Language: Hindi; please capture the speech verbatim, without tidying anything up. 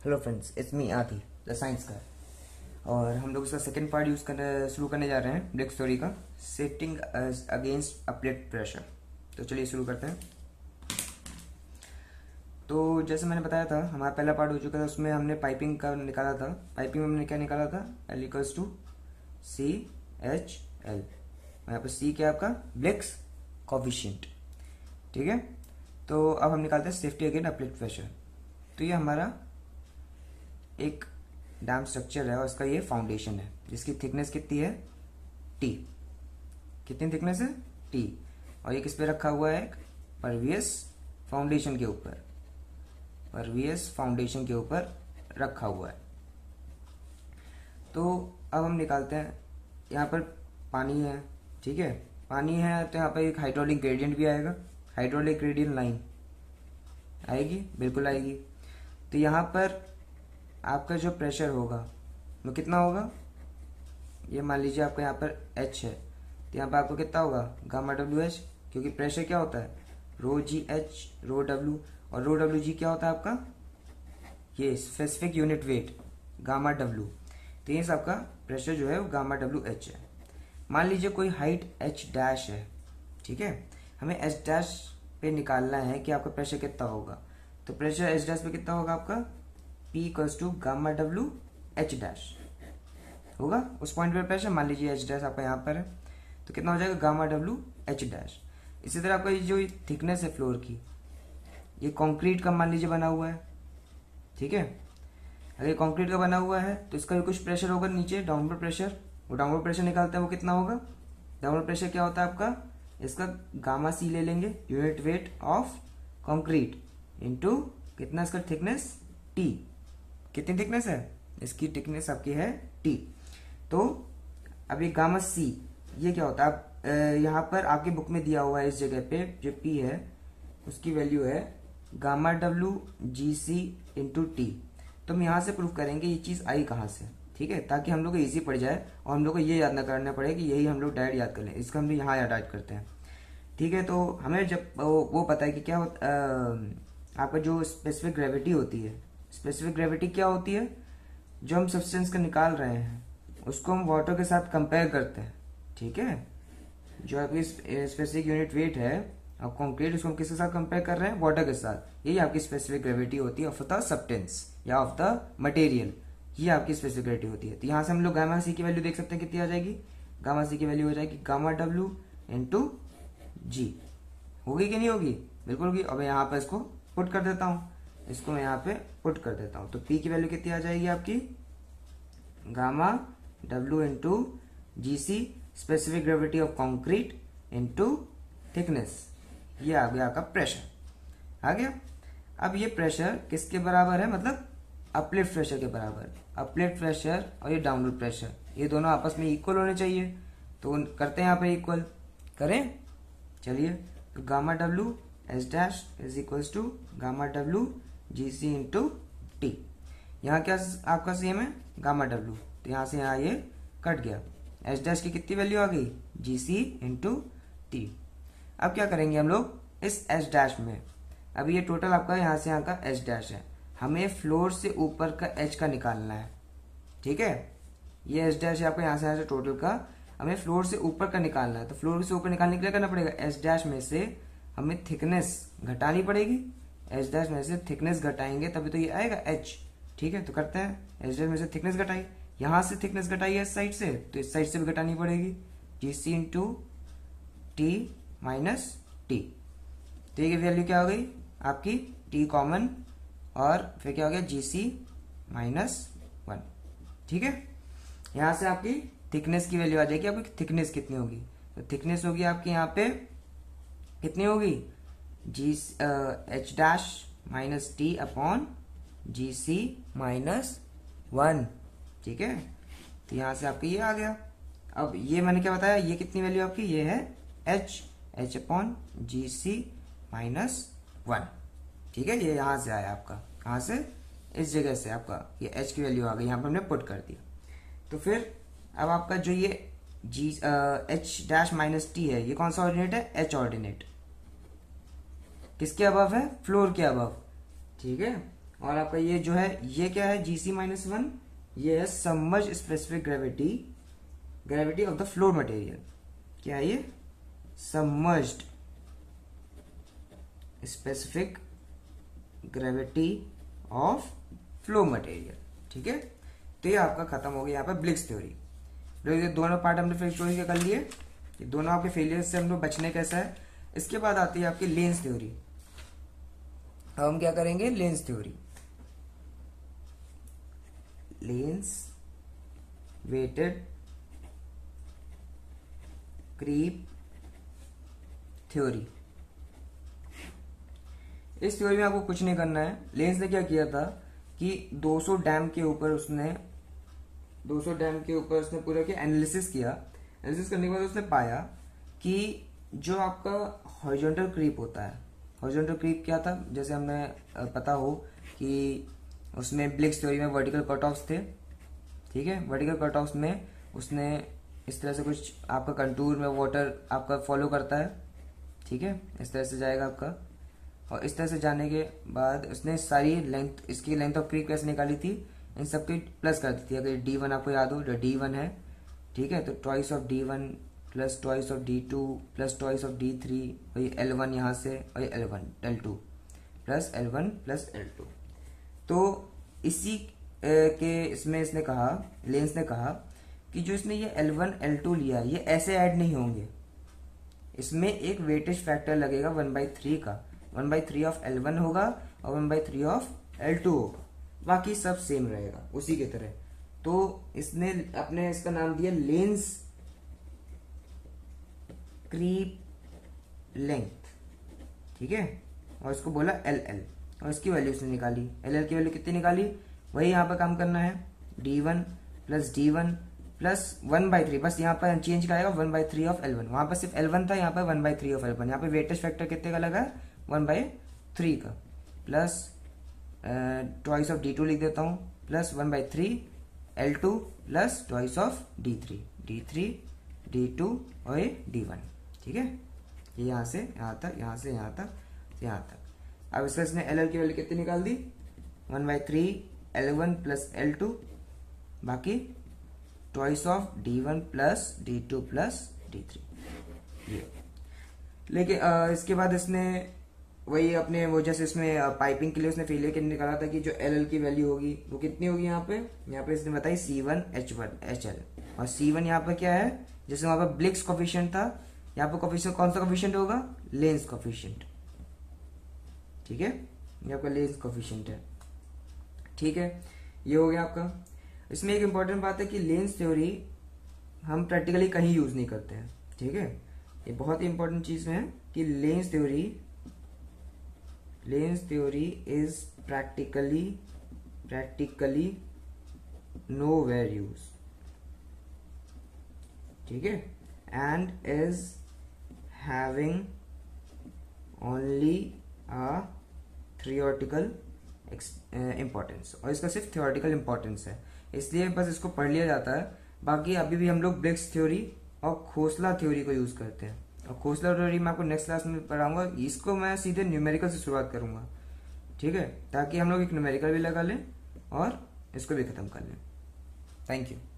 हेलो फ्रेंड्स, इट्स मी आदि द साइंस का। और हम लोग इसका सेकेंड पार्ट यूज़ करने शुरू करने जा रहे हैं ब्रेक स्टोरी का, सेटिंग अगेंस्ट अपलेट प्रेशर। तो चलिए शुरू करते हैं। तो जैसे मैंने बताया था, हमारा पहला पार्ट हो चुका था, उसमें हमने पाइपिंग का निकाला था। पाइपिंग में हमने क्या निकाला था? L equals to C H L. यहाँ पर सी क्या आपका? ब्लेक्स कॉफिशिएंट, ठीक है। तो अब हम निकालते हैं सेफ्टी अगेंस्ट अपलेट प्रेशर। तो ये हमारा एक डैम स्ट्रक्चर है और इसका ये फाउंडेशन है, जिसकी थिकनेस कितनी है? टी। कितनी थिकनेस है? टी। और ये किस पे रखा हुआ है? परवियस फाउंडेशन के ऊपर। परवियस फाउंडेशन के ऊपर रखा हुआ है। तो अब हम निकालते हैं। यहाँ पर पानी है, ठीक है। पानी है तो यहाँ पर एक हाइड्रोलिक ग्रेडियंट भी आएगा। हाइड्रोलिक ग्रेडियंट लाइन आएगी, बिल्कुल आएगी। तो यहाँ पर आपका जो प्रेशर होगा वो कितना होगा? ये मान लीजिए आपका यहाँ पर H है, तो यहाँ पर आपको कितना होगा? गामा डब्ल्यू एच, क्योंकि प्रेशर क्या होता है? रो जी एच रो डब्ल्यू, और रो डब्ल्यू जी क्या होता है आपका? ये specific unit weight gamma W. तो ये आपका प्रेशर जो है वो गामा डब्ल्यू एच है। मान लीजिए कोई हाइट एच डैश है, ठीक है। हमें एच डैश पे निकालना है कि आपका प्रेशर कितना होगा। तो प्रेशर एच डैश पे कितना होगा आपका? P equals to gamma W H dash होगा। उस पॉइंट पर प्रेशर मान लीजिए एच डैश आपका यहाँ पर है, तो कितना हो जाएगा? Gamma W H dash. इसी तरह आपका ये जो थिकनेस है फ्लोर की, ये कंक्रीट का मान लीजिए बना हुआ है, ठीक है। अगर ये कंक्रीट का बना हुआ है तो इसका भी कुछ प्रेशर होगा नीचे, डाउनवर्ड प्रेशर। वो डाउनवर्ड प्रेशर निकालते हैं, वो कितना होगा? डाउनवर्ड प्रेशर क्या होता है आपका? इसका गामा सी ले लेंगे, unit weight of concrete, into कितना इसका थिकनेस? टी। कितनी थिकनेस है? इसकी थिकनेस आपकी है टी। तो अब ये गामा सी ये क्या होता है? आप यहाँ पर आपकी बुक में दिया हुआ है, इस जगह पे जो पी है उसकी वैल्यू है gamma W G C into T. तो हम यहाँ से प्रूव करेंगे ये चीज़ आई कहाँ से, ठीक है, ताकि हम लोग को ईजी पड़ जाए और हम लोग को ये याद ना करना पड़े कि यही हम लोग डायरेक्ट याद कर लें। इसका हम लोग यहाँ याद करते हैं, ठीक है। तो हमें जब वो, वो पता है कि क्या होता आपका जो स्पेसिफिक ग्रेविटी होती है। स्पेसिफिक ग्रेविटी क्या होती है? जो हम सब्सटेंस का निकाल रहे हैं उसको हम वाटर के साथ कंपेयर करते हैं, ठीक है। जो आपकी स्पेसिफिक यूनिट वेट है और कंक्रीट, उसको हम किसके साथ कंपेयर कर रहे हैं? वाटर के साथ। यही आपकी स्पेसिफिक ग्रेविटी होती है ऑफ द सब्सटेंस या ऑफ द मटेरियल। ये आपकी स्पेसिफिक ग्रेविटी होती है। तो यहाँ से हम लोग गामा सी की वैल्यू देख सकते हैं, कितनी आ जाएगी? गामा सी की वैल्यू हो जाएगी गामा डब्ल्यू इंटू जी। होगी कि नहीं होगी? बिल्कुल होगी। अब यहाँ पर इसको पुट कर देता हूँ, इसको मैं यहाँ पे पुट कर देता हूँ। तो P की वैल्यू कितनी आ जाएगी आपकी? Gamma W into G C, specific gravity of concrete into thickness. ये आ गया आपका प्रेशर, आ गया। अब ये प्रेशर किसके बराबर है? मतलब अपलिफ्ट प्रेशर के बराबर। अपलिफ्ट प्रेशर और ये डाउनवर्ड प्रेशर, ये दोनों आपस में इक्वल होने चाहिए। तो करते हैं यहाँ पे इक्वल, करें, चलिए। तो gamma W H dash is equals to gamma W G C into T. यहाँ क्या आपका सेम है? Gamma W. तो यहाँ से यहाँ ये कट गया। एच डैश की कितनी वैल्यू आ गई? G C into T. अब क्या करेंगे हम लोग इस एच डैश में? अब ये टोटल आपका यहाँ से यहाँ का एच डैश है, हमें फ्लोर से ऊपर का एच का निकालना है, ठीक है। ये एच डैश है आपका यहाँ से यहाँ से टोटल का, हमें फ्लोर से ऊपर का निकालना है। तो फ्लोर से ऊपर निकालने के लिए करना पड़ेगा, एच डैश में से हमें थिकनेस घटानी पड़ेगी। एच डैश में से थिकनेस घटाएंगे तभी तो ये आएगा एच, ठीक है। तो करते हैं, एच डैश में से थिकनेस घटाई, यहाँ से थिकनेस घटाई है इस साइड से, तो इस साइड से भी घटानी पड़ेगी। G C into T minus T. तो ये वैल्यू क्या हो गई आपकी? टी कॉमन, और फिर क्या हो गया? जी सी माइनस वन, ठीक है। यहाँ से आपकी थिकनेस की वैल्यू आ जाएगी। आपकी थिकनेस कितनी होगी? तो थिकनेस होगी आपकी यहाँ पे कितनी होगी? G H dash minus T upon G C minus one, ठीक है। तो यहाँ से आपका ये आ गया। अब ये मैंने क्या बताया? ये कितनी वैल्यू आपकी? ये है H, H upon G C minus one, ठीक है। ये यहाँ से आया आपका, कहाँ से? इस जगह से आपका ये एच की वैल्यू आ गई, यहाँ पर हमने पुट कर दिया। तो फिर अब आपका जो ये G H dash minus T है, ये कौन सा ऑर्डिनेट है? H ordinate. किसके अबव है? फ्लोर के अबव, ठीक है। और आपका ये जो है ये क्या है, जी सी माइनस वन, ये है submerge specific gravity, gravity of the floor material. क्या है ये, submerged specific gravity of flow material. ठीक है, तो ये आपका खत्म हो गया यहाँ पर ब्लिक्स थ्योरी। ये दोनों पार्ट हमने फिर थ्योरी के कर लिए, ये दोनों आपके फेलियर से हम लोग बचने कैसा है। इसके बाद आती है आपकी लेंस थ्योरी। अब हम क्या करेंगे, Lane's theory, Lane's weighted creep theory. इस थ्योरी में आपको कुछ नहीं करना है। लेंस ने क्या किया था कि दो सौ डैम के ऊपर उसने दो सौ डैम के ऊपर उसने पूरा क्या एनालिसिस किया। एनालिसिस करने के बाद उसने पाया कि जो आपका हॉरिजॉन्टल क्रीप होता है, हॉरिजॉन्टल क्रीप क्या था, जैसे हमें पता हो कि उसमें ब्लिक्स थ्योरी में वर्टिकल कट ऑफ्स थे। ठीक है, वर्टिकल कट ऑफ्स में उसने इस तरह से कुछ आपका कंटूर में वाटर आपका फॉलो करता है। ठीक है, इस तरह से जाएगा आपका, और इस तरह से जाने के बाद उसने सारी लेंथ, इसकी लेंथ ऑफ क्रीप कैसे निकाली थी, इन सबकी प्लस कर दी थी। अगर डी वन आपको याद हो, जो डी वन है, ठीक है, तो twice of D one plus twice of D two plus twice of D three, वही एल वन यहाँ से, वही L one L two plus L one plus L two. तो इसी के इसमें इसने कहा, लेंस ने कहा कि जो इसने ये एल वन एल टू लिया, ये ऐसे ऐड नहीं होंगे, इसमें एक वेटेज फैक्टर लगेगा वन बाई थ्री का। One by three of L one होगा और one by three of L two होगा, बाकी सब सेम रहेगा उसी की तरह। तो इसने अपने इसका नाम दिया लेंस क्रीप लेंथ। ठीक है, और इसको बोला एल एल, और इसकी वैल्यू उसने निकाली। एल एल की वैल्यू कितनी निकाली, वही यहाँ पर काम करना है, D one plus D one plus one by three, बस यहाँ पर चेंज कराएगा one by three of L one. वहां पर सिर्फ एल वन था, यहाँ पर one by three of L one. यहाँ पे वेटेज फैक्टर कितने का लगा है, वन बाई थ्री का, plus twice of D two लिख देता हूँ, plus one by three L two plus twice of D three, D three D two और ये डी वन। ठीक है, ये यहाँ से यहाँ तक, यहाँ से यहाँ तक, यहाँ तक। अब इसका इसने एल एल की वैल्यू कितनी निकाल दी, one by three L one plus L two, बाकी twice of D one plus D two plus D three. ये लेकिन इसके बाद इसने वही अपने वो जैसे इसमें पाइपिंग के लिए उसने फेलियर के निकाला था कि जो एल एल की वैल्यू होगी वो कितनी होगी, यहाँ पे यहाँ पे इसने बताई C one H one H L, और सी वन यहाँ पे क्या है, जैसे वहां पर ब्लिक्स कोफिशिएंट था, यहाँ पे कोफिशिएंट कौन सा कोफिशिएंट होगा, लेंस कोफिशिएंट। ठीक है, ये आपका लेंस कोफिशिएंट है। ठीक है, ये हो गया आपका। इसमें एक इंपॉर्टेंट बात है कि लेंस थ्योरी हम प्रैक्टिकली कहीं यूज नहीं करते हैं। ठीक है, ये बहुत ही इंपॉर्टेंट चीज है कि Lane's theory Lane's theory is practically practically nowhere use. ठीक है, and is having only a theoretical importance, और इसका सिर्फ थियोरेटिकल इंपॉर्टेंस है, इसलिए बस इसको पढ़ लिया जाता है। बाकी अभी भी हम लोग ब्लिक्स थ्योरी और खोसला थ्योरी को यूज करते हैं, और खोसला थ्योरी मैं आपको नेक्स्ट क्लास में पढ़ाऊंगा। इसको मैं सीधे न्यूमेरिकल से शुरुआत करूंगा। ठीक है, ताकि हम लोग एक न्यूमेरिकल भी लगा लें और इसको भी खत्म कर लें। Thank you.